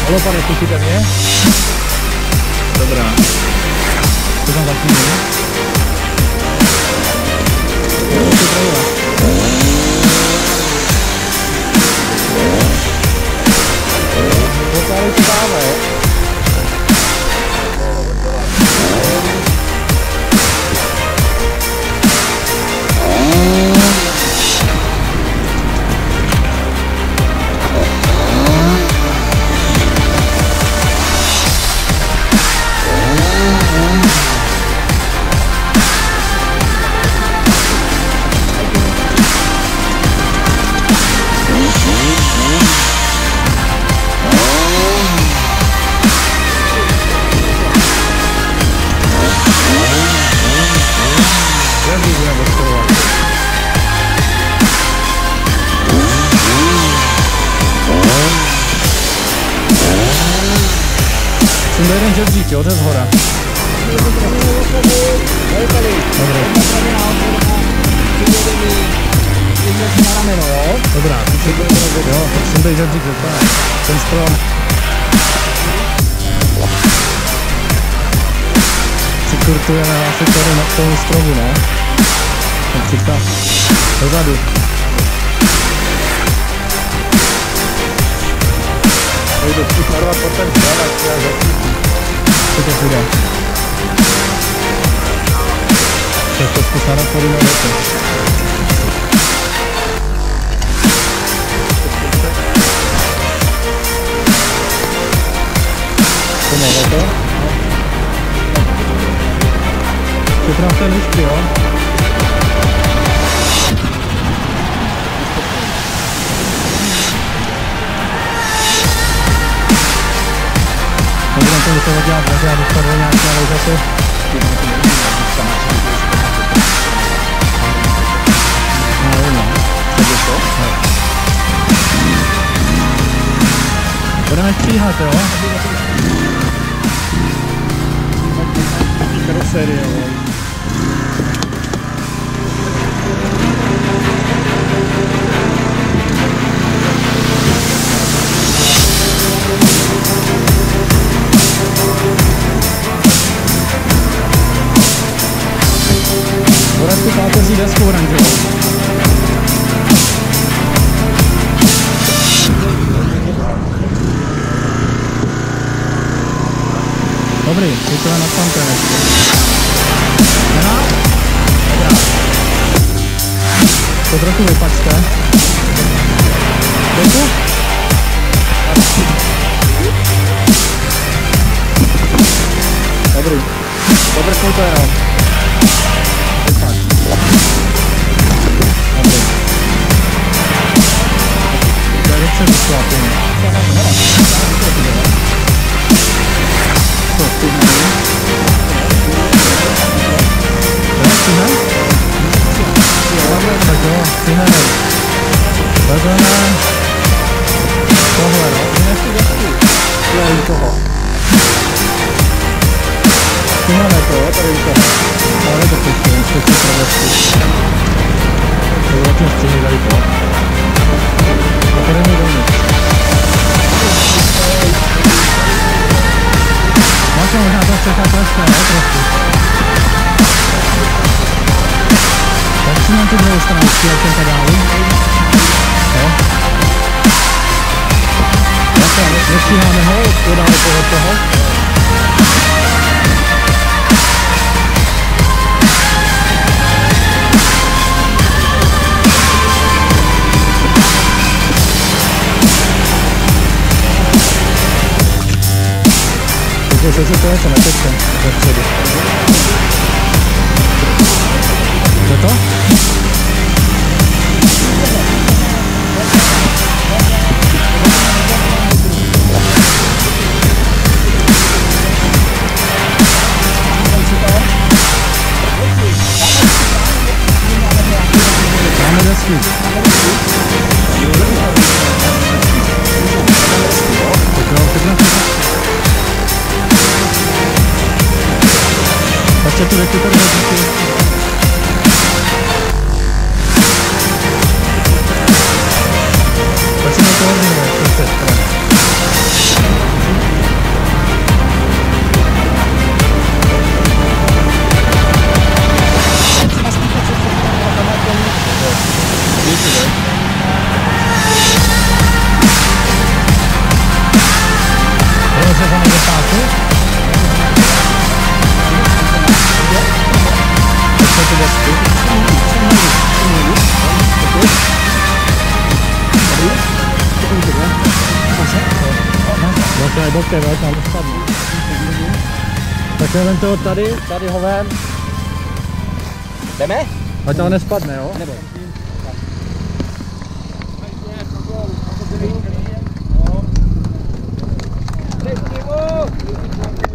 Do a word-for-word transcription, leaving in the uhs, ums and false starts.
Halo pane, slyšíte mě? Dobrá. Co tam zatím je? Jo, to pravda. To tady stále, jo? Jsem do jeden žebřík, jo, to je zhora. Dobrá, jo, jsem tady žebřík, ten strom. Přikurtuje na asi tady na tomu stromu, ne? Ten přitá dozadu. Pojdu připadovat potom dělat, já začít. Co to půjde? To je to zkusárat po jiné věci. To máte to? Připravte lišky, jo? Nebudem to musel dělat, takže já dostat do nějaké realizace. No, no. Co je to? Budeme stříhat, jo? Karoserie, jo. Bude tu páteří desku oranžovou. Dobrý, teď to na samté ještě. Jena? Dobrá. To trochu vypačte. Děku? Dobrý. Dobrknu to jenom. Vypač. Dobrý. To je dobře vyšlápěný. Co, stůhne? Jo, stůhne? Tak jo, stůhne. Vezeme tohle, no. Tohle u toho. Stůhneme to, jo, tady u toho. Ale to pěkně, ještě si provesti. To bylo tím stříhej tady to. A tady mi dovnitř. Máte možná to střecha trošku, ne? Trošku. Tak si mám tu druhou stranu jak ten pedálu. Jo? Zase, nestíháme ho, podáme toho toho. Takže se to něco neteče vepředu. Co to? Máme desky. Tak jo, teď Ještě tu věci tady hodíky. Tak si na to hodíme, to je strana. Bylo se za někde pásu? Co ty desky? No to je do tebe, tam spadne. Tak vem toho tady, tady ho vem. Jdeme? Ať to nespadne, jo? Nebo? No.